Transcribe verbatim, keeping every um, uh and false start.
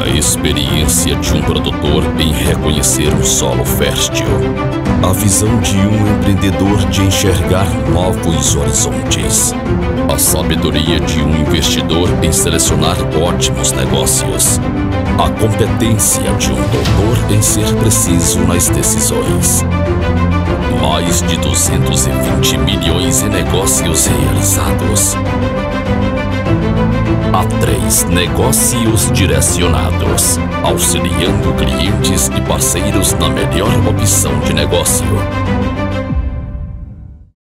A experiência de um produtor em reconhecer um solo fértil. A visão de um empreendedor de enxergar novos horizontes. A sabedoria de um investidor em selecionar ótimos negócios. A competência de um doutor em ser preciso nas decisões. Mais de duzentos e vinte milhões em negócios realizados. A três Negócios Direcionados, auxiliando clientes e parceiros na melhor opção de negócio.